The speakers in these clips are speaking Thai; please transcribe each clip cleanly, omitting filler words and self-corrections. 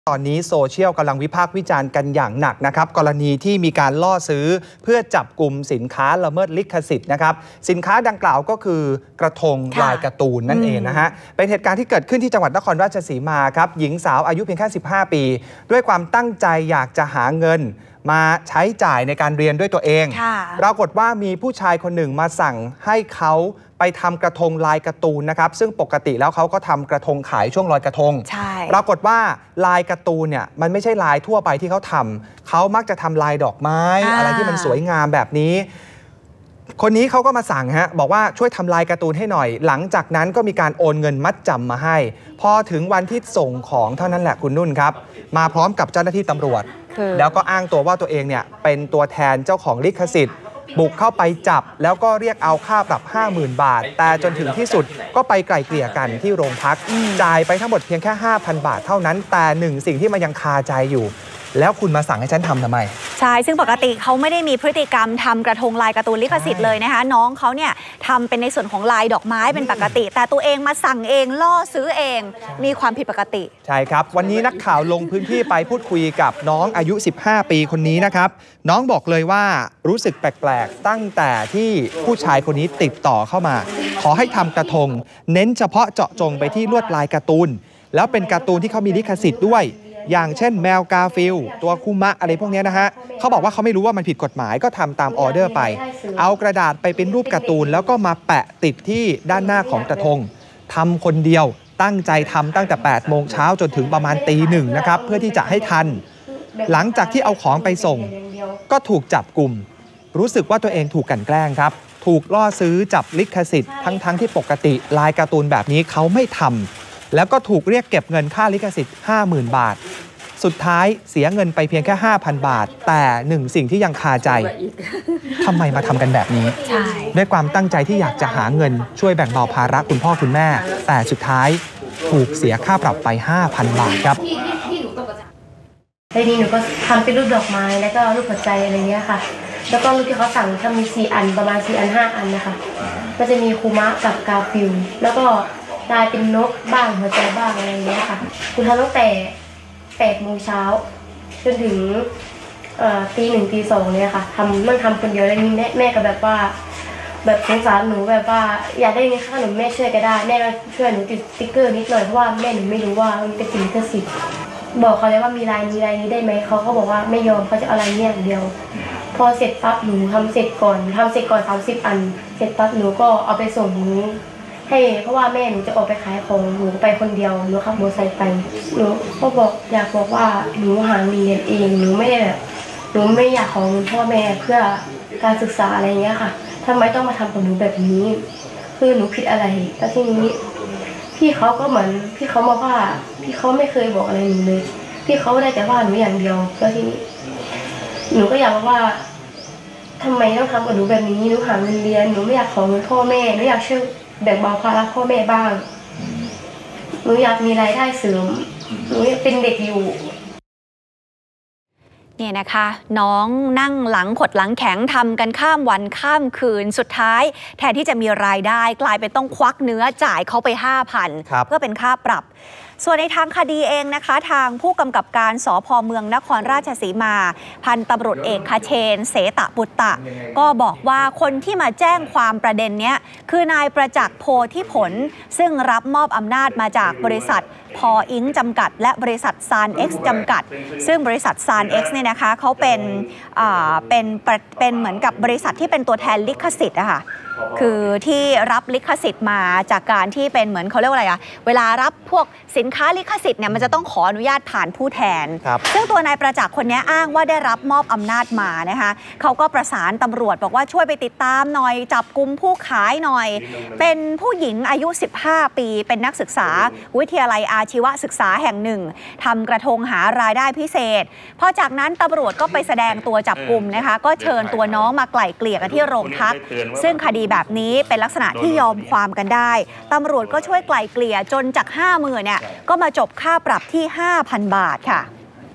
ตอนนี้โซเชียลกำลังวิพากษ์วิจารณ์กันอย่างหนักนะครับกรณีที่มีการล่อซื้อเพื่อจับกลุ่มสินค้าละเมิดลิขสิทธิ์นะครับสินค้าดังกล่าวก็คือกระทงลายการ์ตูนนั่นเองนะฮะเป็นเหตุการณ์ที่เกิดขึ้นที่จังหวัดนครราชสีมาครับหญิงสาวอายุเพียงแค่15 ปีด้วยความตั้งใจอยากจะหาเงินมาใช้จ่ายในการเรียนด้วยตัวเองปรากฏว่ามีผู้ชายคนหนึ่งมาสั่งให้เขาไปทำกระทงลายการ์ตูนนะครับซึ่งปกติแล้วเขาก็ทำกระทงขายช่วงลอยกระทงปรากฏว่าลายการ์ตูนเนี่ยมันไม่ใช่ลายทั่วไปที่เขาทำเขามักจะทำลายดอกไม้อะไรที่มันสวยงามแบบนี้คนนี้เขาก็มาสั่งบอกว่าช่วยทำลายการ์ตูนให้หน่อยหลังจากนั้นก็มีการโอนเงินมัดจำมาให้พอถึงวันที่ส่งของเท่านั้นแหละคุณนุ่นครับมาพร้อมกับเจ้าหน้าที่ตำรวจแล้วก็อ้างตัวว่าตัวเองเนี่ยเป็นตัวแทนเจ้าของลิขสิทธิ์บุกเข้าไปจับแล้วก็เรียกเอาค่าปรับ 50,000 บาทแต่จนถึงที่สุดก็ไปไกล่เกลี่ยกันที่โรงพักจ่ายไปทั้งหมดเพียงแค่ 5,000 บาทเท่านั้นแต่หนึ่งสิ่งที่มันยังคาใจอยู่แล้วคุณมาสั่งให้ฉันทำไมใช่ซึ่งปกติเขาไม่ได้มีพฤติกรรมทำกระทงลายการ์ตูนลิขสิทธิ์เลยนะคะน้องเขาเนี่ยทำเป็นในส่วนของลายดอกไม้เป็นปกติแต่ตัวเองมาสั่งเองล่อซื้อเองมีความผิดปกติใช่ครับวันนี้นักข่าวลงพื้นที่ไปพูดคุยกับน้องอายุ15 ปีคนนี้นะครับน้องบอกเลยว่ารู้สึกแปลกๆตั้งแต่ที่ผู้ชายคนนี้ติดต่อเข้ามาขอให้ทำกระทงเน้นเฉพาะเจาะจงไปที่ลวดลายการ์ตูนแล้วเป็นการ์ตูนที่เขามีลิขสิทธิ์ด้วยอย่างเช่นแมวกาฟิลตัวคุมะอะไรพวกนี้นะฮะเขาบอกว่าเขาไม่รู้ว่ามันผิดกฎหมายก็ทำตามออเดอร์ไปเอากระดาษไปเป็นรูปการ์ตูนแล้วก็มาแปะติดที่ด้านหน้าของกระทงทำคนเดียวตั้งใจทำตั้งแต่8 โมงเช้าจนถึงประมาณตี 1นะครับเพื่อที่จะให้ทันหลังจากที่เอาของไปส่งก็ถูกจับกลุ่มรู้สึกว่าตัวเองถูกกลั่นแกล้งครับถูกล่อซื้อจับลิขสิทธิ์ทั้งที่ปกติลายการ์ตูนแบบนี้เขาไม่ทำแล้วก็ถูกเรียกเก็บเงินค่าลิขสิทธิ์ 50,000 บาทสุดท้ายเสียเงินไปเพียงแค่ 5,000 บาทแต่หนึ่งสิ่งที่ยังคาใจทำไมมาทำกันแบบนี้ด้วยความตั้งใจที่อยากจะหาเงินช่วยแบ่งเบาภาระคุณพ่อคุณแม่แต่สุดท้ายถูกเสียค่าปรับไป 5,000 บาทครับในนี้หนูก็ทำเป็นรูปดอกไม้แล้วก็รูปหัวใจอะไรเงี้ยค่ะแล้วก็รูปที่เขาสั่งทำมี4 อันประมาณ4 อัน 5 อันนะคะก็จะมีคุมะกับกาฟิลแล้วก็ลายเป็นนกบ้างหัวใจบ้างอะไรเงี้ยค่ะคุณทำตั้งแต่8 โมงเช้าจนถึงตี 1 ตี 2เนี่ยค่ะนั่งทำคนเดียวแล้วนี่แม่ก็แบบว่าแบบสงสารหนูแบบว่าอยากได้เงินค่าขนมแม่ช่วยก็ได้แม่ก็ช่วยหนูติดสติ๊กเกอร์นิดหน่อยเพราะว่าแม่หนูไม่รู้ว่ามันเป็นลิขสิทธิ์บอกเขาเลยว่ามีลายนี้ได้ไหมเขาก็บอกว่าไม่ยอมเขาจะเอาลายนี้อย่างเดียวพอเสร็จปั๊บหนูทำเสร็จก่อน30 อันเสร็จปั๊บหนูก็เอาไปส่งหนูให้เพราะว่าแม่หนูจะออกไปขายของหนูไปคนเดียวหนูขับมอเตอร์ไซค์ไปหนูก็อยากบอกว่าหนูหาเงินเองหนูไม่ได้แบบหนูไม่อยากขอเงินพ่อแม่เพื่อการศึกษาอะไรเงี้ยค่ะทำไมต้องมาทำกับหนูแบบนี้คือหนูผิดอะไรแล้วทีนี้พี่เขาก็เหมือนพี่เขามาว่าพี่เขาไม่เคยบอกอะไรหนูเลยพี่เขาได้แต่ว่าหนูอย่างเดียวแล้วทีนี้หนูก็อยากว่าทำไมต้องทำกับหนูแบบนี้หนูหาเงินเรียนหนูไม่อยากขอเงินพ่อแม่หนูอยากช่วยแบ่งเบาภาระพ่อแม่บ้างหนูอยากมีรายได้เสริมหนูเป็นเด็กอยู่เนี่ยนะคะน้องนั่งหลังขดหลังแข็งทำกันข้ามวันข้ามคืนสุดท้ายแทนที่จะมีรายได้กลายเป็นต้องควักเนื้อจ่ายเขาไป 5,000 เพื่อเป็นค่าปรับส่วนในทางคดีเองนะคะทางผู้กำกับการสภ.เมืองนครราชสีมาพันตำรวจเอกคเชนเสตปุตตะก็บอกว่าคนที่มาแจ้งความประเด็นนี้คือนายประจักษ์โพธิผลซึ่งรับมอบอำนาจมาจากบริษัทพออิงจำกัดและบริษัทซานเอ็กซ์จำกัดซึ่งบริษัทซานเอ็กซ์เนี่ยนะคะเขาเป็นเหมือนกับบริษัทที่เป็นตัวแทนลิขสิทธิ์อะค่ะคือที่รับลิขสิทธิ์มาจากการที่เป็นเหมือนเขาเรียกว่าอะไรอะเวลารับพวกสินค้าลิขสิทธิ์เนี่ยมันจะต้องขออนุญาตผ่านผู้แทนซึ่งตัวนายประจักษ์คนนี้อ้างว่าได้รับมอบอำนาจมานะคะเขาก็ประสานตำรวจบอกว่าช่วยไปติดตามหน่อยจับกุมผู้ขายหน่อยเป็นผู้หญิงอายุ15 ปีเป็นนักศึกษาวิทยาลัยอาชีวศึกษาแห่งหนึ่งทำกระทงหารายได้พิเศษพอจากนั้นตำรวจก็ไปแสดงตัวจับกุมนะคะก็เชิญตัวน้องมาไกล่เกลี่ยกันที่โรงพักซึ่งคดีแบบนี้เป็นลักษณะที่ยอมความกันได้ตำรวจก็ช่วยไกล่เกลี่ยจนจาก 50,000 เนี่ยก็มาจบค่าปรับที่ 5,000 บาทค่ะ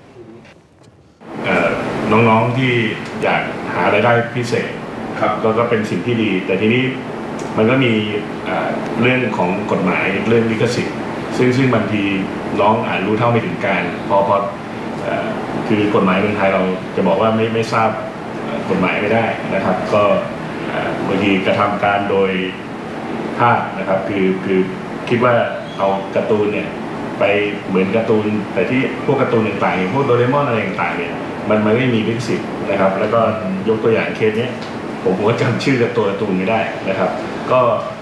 น้องๆที่อยากหารายได้พิเศษครับก็เป็นสิ่งที่ดีแต่ทีนี้มันก็มีเรื่องของกฎหมายเรื่องลิขสิทธิ์ซึ่งบางทีน้องอาจรู้เท่าไม่ถึงการพอคือกฎหมายเมืองไทยเราจะบอกว่าไม่ทราบกฎหมายไม่ได้นะครับก็บางทีกระทำการโดยภาพนะครับคือคิดว่าเอาการ์ตูนเนี่ยไปเหมือนการ์ตูนแต่ที่พวกการ์ตูนต่างๆพวกโดเรมอนอะไรต่างๆเนี่ยมันไม่มีลิขสิทธิ์นะครับแล้วก็ยกตัวอย่างเคสนี้ผมก็จำชื่อตัวการ์ตูนไม่ได้นะครับก็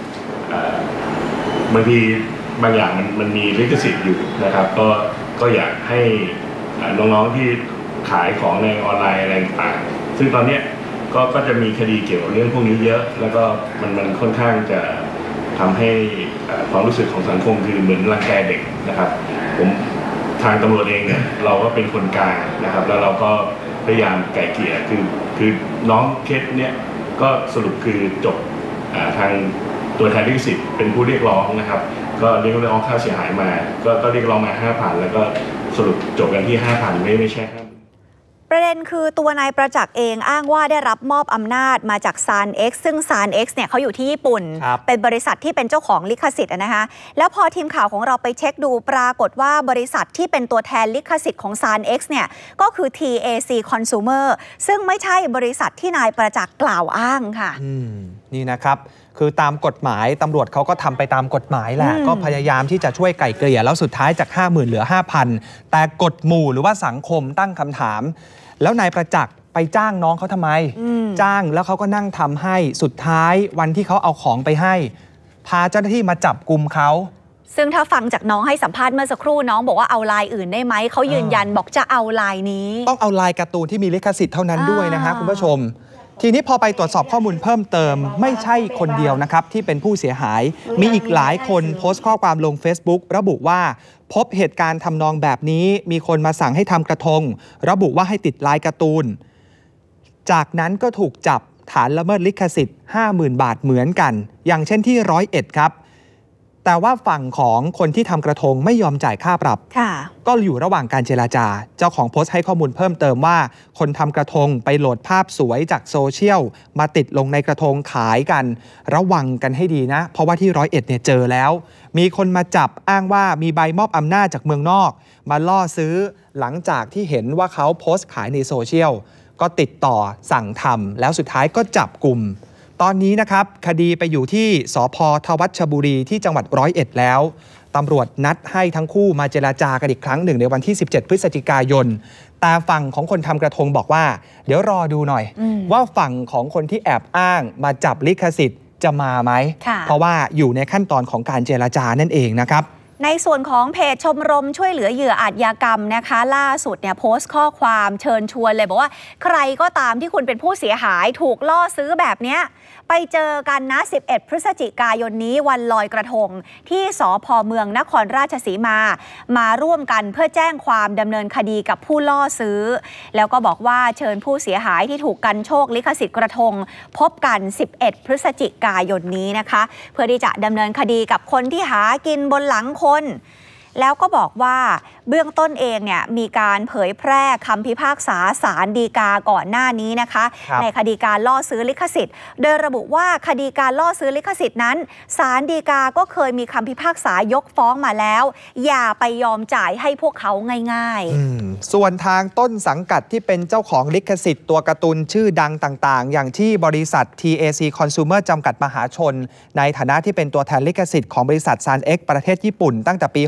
บางทีบางอย่างมันมีลิขสิทธิ์อยู่นะครับก็อยากให้น้องๆที่ขายของในออนไลน์อะไรต่างๆซึ่งตอนนี้ก็จะมีคดีเกี่ยวกับเรื่องพวกนี้เยอะแล้วก็มันค่อนข้างจะทำให้ความรู้สึกของสังคมคือเหมือนรังแกเด็กนะครับผมทางตำรวจเองเนี่ยเราก็เป็นคนกลางนะครับแล้วเราก็พยายามไกล่เกลี่ยคือน้องเคสเนี่ยก็สรุปคือจบทางตัวแทนลิขสิทธิ์เป็นผู้เรียกร้องนะครับก็เรียกร้องค่าเสียหายมาก็เรียกร้องมา 5,000 แล้วก็สรุปจบกันที่ 5,000 ไม่ใช่50,000 ประเด็นคือตัวนายประจักษ์เองอ้างว่าได้รับมอบอำนาจมาจาก SANEX ซึ่ง SANEX เนี่ยเขาอยู่ที่ญี่ปุ่นเป็นบริษัทที่เป็นเจ้าของลิขสิทธิ์นะคะแล้วพอทีมข่าวของเราไปเช็คดูปรากฏว่าบริษัทที่เป็นตัวแทนลิขสิทธิ์ของ SANEX เนี่ยก็คือ TAC Consumer ซึ่งไม่ใช่บริษัทที่นายประจักษ์กล่าวอ้างค่ะนี่นะครับคือตามกฎหมายตำรวจเขาก็ทำไปตามกฎหมายแหละก็พยายามที่จะช่วยไก่เกลี่ยแล้วสุดท้ายจาก 50,000 เหลือ 5,000 แต่กฎหมู่หรือว่าสังคมตั้งคำถามแล้วนายประจักษ์ไปจ้างน้องเขาทำไมจ้างแล้วเขาก็นั่งทำให้สุดท้ายวันที่เขาเอาของไปให้พาเจ้าหน้าที่มาจับกุมเขาซึ่งถ้าฟังจากน้องให้สัมภาษณ์เมื่อสักครู่น้องบอกว่าเอาลายอื่นได้ไหมเขายืนยันบอกจะเอาลายนี้ต้องเอาลายการ์ตูนที่มีลิขสิทธิ์เท่านั้นด้วยนะฮะคุณผู้ชมทีนี้พอไปตรวจสอบข้อมูลเพิ่มเติมไม่ใช่คนเดียวนะครับที่เป็นผู้เสียหายมีอีกหลายคนโพสต์ข้อความลง Facebook ระบุว่าพบเหตุการณ์ทำนองแบบนี้มีคนมาสั่งให้ทำกระทงระบุว่าให้ติดลายการ์ตูนจากนั้นก็ถูกจับฐานละเมิดลิขสิทธิ์ 50,000 บาทเหมือนกันอย่างเช่นที่101ครับแต่ว่าฝั่งของคนที่ทำกระทงไม่ยอมจ่ายค่าปรับก็อยู่ระหว่างการเจรจาเจ้าของโพสต์ให้ข้อมูลเพิ่มเติมว่าคนทำกระทงไปโหลดภาพสวยจากโซเชียลมาติดลงในกระทงขายกันระวังกันให้ดีนะเพราะว่าที่101เนี่ยเจอแล้วมีคนมาจับอ้างว่ามีใบมอบอำนาจจากเมืองนอกมาล่อซื้อหลังจากที่เห็นว่าเขาโพสต์ขายในโซเชียลก็ติดต่อสั่งทำแล้วสุดท้ายก็จับกุมตอนนี้นะครับคดีไปอยู่ที่สภ.ทวัชบุรีที่จังหวัด101แล้วตำรวจนัดให้ทั้งคู่มาเจรจากันอีกครั้งหนึ่งในวันที่17 พฤศจิกายนแต่ฝั่งของคนทำกระทงบอกว่าเดี๋ยวรอดูหน่อยว่าฝั่งของคนที่แอบอ้างมาจับลิขสิทธิ์จะมาไหมเพราะว่าอยู่ในขั้นตอนของการเจรจานั่นเองนะครับในส่วนของเพจชมรมช่วยเหลือเหยื่ออาชญากรรมนะคะล่าสุดเนี่ยโพสต์ข้อความเชิญชวนเลยบอกว่าใครก็ตามที่คุณเป็นผู้เสียหายถูกล่อซื้อแบบเนี้ยไปเจอกันนะ11 พฤศจิกายนนี้วันลอยกระทงที่สภ.เมืองนครราชสีมาร่วมกันเพื่อแจ้งความดำเนินคดีกับผู้ล่อซื้อแล้วก็บอกว่าเชิญผู้เสียหายที่ถูกกันโชคลิขสิทธิ์กระทงพบกัน11 พฤศจิกายนนี้นะคะเพื่อที่จะดำเนินคดีกับคนที่หากินบนหลังคนแล้วก็บอกว่าเบื้องต้นเองเนี่ยมีการเผยแพร่คำพิพากษาศาลฎีกาก่อนหน้านี้นะคะในคดีการล่อซื้อลิขสิทธิ์โดยระบุว่าคดีการล่อซื้อลิขสิทธิ์นั้นศาลฎีกาก็เคยมีคำพิพากษายกฟ้องมาแล้วอย่าไปยอมจ่ายให้พวกเขาง่ายๆส่วนทางต้นสังกัดที่เป็นเจ้าของลิขสิทธิ์ตัวการ์ตูนชื่อดังต่างๆอย่างที่บริษัท TAC Consumer จำกัดมหาชนในฐานะที่เป็นตัวแทนลิขสิทธิ์ของบริษัท SANEX ประเทศญี่ปุ่นตั้งแต่ปี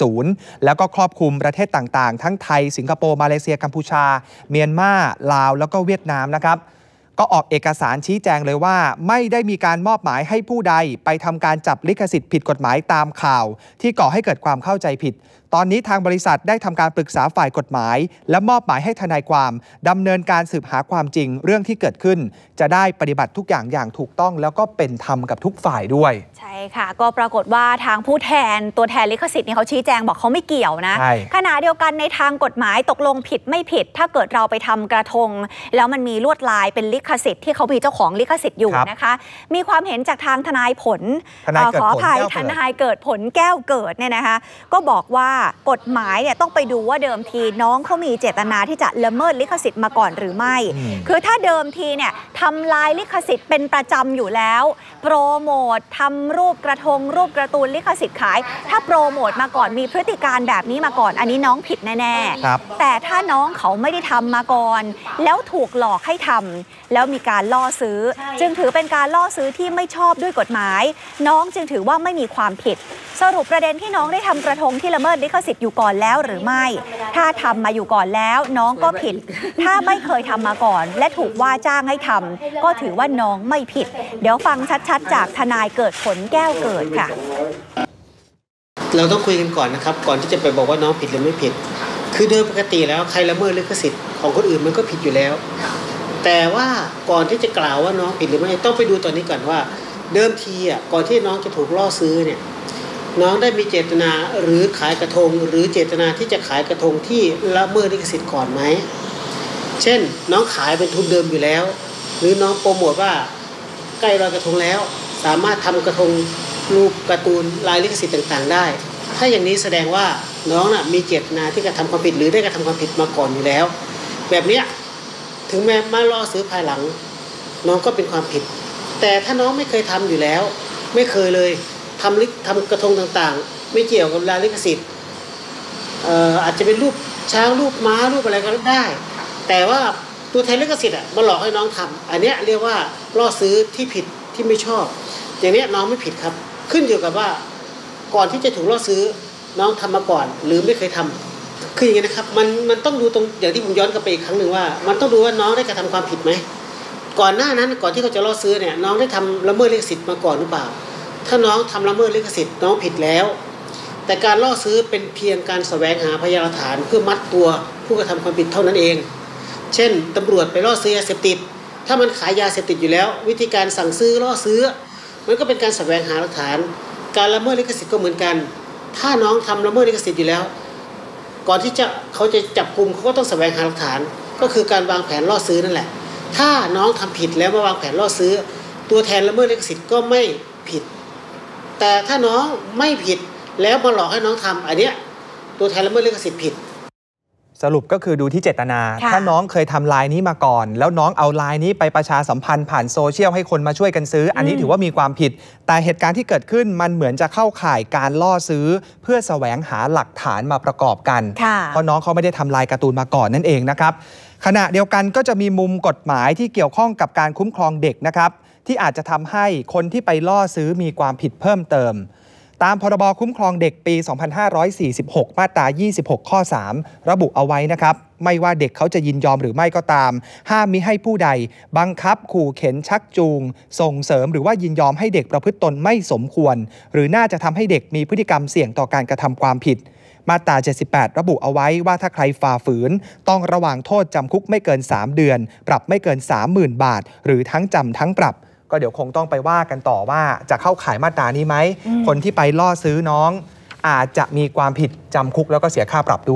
60 แล้วก็ครอบคลุมประเทศต่างๆทั้งไทยสิงคโปร์มาเลเซียกัมพูชาเมียนมาลาวแล้วก็เวียดนามนะครับก็ออกเอกสารชี้แจงเลยว่าไม่ได้มีการมอบหมายให้ผู้ใดไปทำการจับลิขสิทธิ์ผิดกฎหมายตามข่าวที่ก่อให้เกิดความเข้าใจผิดตอนนี้ทางบริษัทได้ทำการปรึกษาฝ่ายกฎหมายและมอบหมายให้ทนายความดำเนินการสืบหาความจริงเรื่องที่เกิดขึ้นจะได้ปฏิบัติทุกอย่างอย่างถูกต้องแล้วก็เป็นธรรมกับทุกฝ่ายด้วยใช่ค่ะก็ปรากฏว่าทางผู้แทนตัวแทนลิขสิทธิ์นี่เขาชี้แจงบอกเขาไม่เกี่ยวนะขณะเดียวกันในทางกฎหมายตกลงผิดไม่ผิดถ้าเกิดเราไปทำกระทงแล้วมันมีลวดลายเป็นลิขสิทธิ์ที่เขามีเจ้าของลิขสิทธิ์อยู่นะคะมีความเห็นจากทางทนายผลขออภัยทนายเกิดผลแก้วเกิดเนี่ยนะคะก็บอกว่ากฎหมายเนี่ยต้องไปดูว่าเดิมทีน้องเขามีเจตนาที่จะละเมิดลิขสิทธิ์มาก่อนหรือไม่คือถ้าเดิมทีเนี่ยทำลายลิขสิทธิ์เป็นประจำอยู่แล้วโปรโมททำรูปกระทงรูปการ์ตูนลิขสิทธิ์ขายถ้าโปรโมทมาก่อนมีพฤติการแบบนี้มาก่อนอันนี้น้องผิดแน่ๆแต่ถ้าน้องเขาไม่ได้ทำมาก่อนแล้วถูกหลอกให้ทำแล้วมีการล่อซื้อจึงถือเป็นการล่อซื้อที่ไม่ชอบด้วยกฎหมายน้องจึงถือว่าไม่มีความผิดสรุปประเด็นที่น้องได้ทำกระทงที่ละเมิดลิขสิทธิ์อยู่ก่อนแล้วหรือไม่ถ้าทำมาอยู่ก่อนแล้วน้องก็ผิดถ้าไม่เคยทำมาก่อนและถูกว่าจ้างให้ทำก็ถือว่าน้องไม่ผิดเดี๋ยวฟังชัดๆจากทนายเกิดผลแก้วเกิดค่ะเราต้องคุยกันก่อนนะครับก่อนที่จะไปบอกว่าน้องผิดหรือไม่ผิดคือโดยปกติแล้วใครละเมิดลิขสิทธิ์ของคนอื่นมันก็ผิดอยู่แล้วแต่ว่าก่อนที่จะกล่าวว่าน้องผิดหรือไม่ต้องไปดูตอนนี้ก่อนว่าเดิมทีก่อนที่น้องจะถูกล่อซื้อเนี่ยน้องได้มีเจตนาหรือขายกระทงหรือเจตนาที่จะขายกระทงที่ละเมิดลิขสิทธิ์ก่อนไหมเช่นน้องขายเป็นทุนเดิมอยู่แล้วหรือน้องโปรโมทว่าใกล้ลอยกระทงแล้วสามารถทำกระทงรูปการ์ตูนลายลิขสิทธิ์ต่างๆได้ถ้าอย่างนี้แสดงว่าน้องมีเจตนาที่กระทำความผิดหรือได้กระทำความผิดมาก่อนอยู่แล้วแบบนี้ถึงแม้มาล่อซื้อภายหลังน้องก็เป็นความผิดแต่ถ้าน้องไม่เคยทำอยู่แล้วไม่เคยเลยทำกระทงต่างๆไม่เกี่ยวกับลายลิขสิทธิ์อาจจะเป็นรูปช้างรูปม้ารูปอะไรก็ได้แต่ว่าตัวแทนลิขสิทธิ์มาหลอกให้น้องทำอันนี้เรียกว่าล่อซื้อที่ผิดที่ไม่ชอบอย่างนี้น้องไม่ผิดครับขึ้นอยู่กับว่าก่อนที่จะถูกล่อซื้อน้องทำมาก่อนหรือไม่เคยทำคืออย่างนี้นะครับมันต้องดูตรงอย่างที่ผมย้อนกลับไปอีกครั้งหนึ่งว่ามันต้องดูว่าน้องได้กระทำความผิดไหมก่อนหน้านั้นก่อนที่เขาจะล่อซื้อเนี่ยน้องได้ทำละเมิดลิขสิทธิ์มาก่อนหรือเปล่าถ้าน้องทำละเมิดลิขสิทธิ์น้องผิดแล้วแต่การล่อซื้อเป็นเพียงการแสวงหาพยานหลักฐานเพื่อมัดตัวผู้กระทำความผิดเท่านั้นเองเช่นตำรวจไปล่อซื้อยาเสพติดถ้ามันขายยาเสพติดอยู่แล้ววิธีการสั่งซื้อล่อซื้อมันก็เป็นการแสวงหาหลักฐานการละเมิดลิขสิทธิ์ก็เหมือนกันถ้าน้องทำละเมิดลิขสิทธิ์อยู่แล้วก่อนที่เขาจะจับกุมเขาก็ต้องแสวงหาหลักฐานก็คือการวางแผนล่อซื้อนั่นแหละถ้าน้องทำผิดแล้วมาวางแผนล่อซื้อตัวแทนละเมิดลิขสิทธิ์ก็ไม่ผิดแต่ถ้าน้องไม่ผิดแล้วมาหลอกให้น้องทำอันเนี้ยตัวแทนละเมิดลิขสิทธิ์ผิดสรุปก็คือดูที่เจตนาถ้าน้องเคยทำลายนี้มาก่อนแล้วน้องเอาลายนี้ไปประชาสัมพันธ์ผ่านโซเชียลให้คนมาช่วยกันซื้ออันนี้ถือว่ามีความผิดแต่เหตุการณ์ที่เกิดขึ้นมันเหมือนจะเข้าข่ายการล่อซื้อเพื่อแสวงหาหลักฐานมาประกอบกันเพราะน้องเขาไม่ได้ทำลายการ์ตูนมาก่อนนั่นเองนะครับขณะเดียวกันก็จะมีมุมกฎหมายที่เกี่ยวข้องกับการคุ้มครองเด็กนะครับที่อาจจะทำให้คนที่ไปล่อซื้อมีความผิดเพิ่มเติมตามพรบคุ้มครองเด็กปี 2546 มาตรา 26 ข้อ 3 ระบุเอาไว้นะครับไม่ว่าเด็กเขาจะยินยอมหรือไม่ก็ตามห้ามมิให้ผู้ใดบังคับขู่เข็นชักจูงส่งเสริมหรือว่ายินยอมให้เด็กประพฤติตนไม่สมควรหรือน่าจะทำให้เด็กมีพฤติกรรมเสี่ยงต่อการกระทำความผิดมาตรา 78 ระบุเอาไว้ว่าถ้าใครฝ่าฝืนต้องระวางโทษจำคุกไม่เกิน 3 เดือนปรับไม่เกิน 30,000 บาทหรือทั้งจำทั้งปรับก็เดี๋ยวคงต้องไปว่ากันต่อว่าจะเข้าข่ายมาตรานี้ไหมคนที่ไปล่อซื้อน้องอาจจะมีความผิดจำคุกแล้วก็เสียค่าปรับด้วย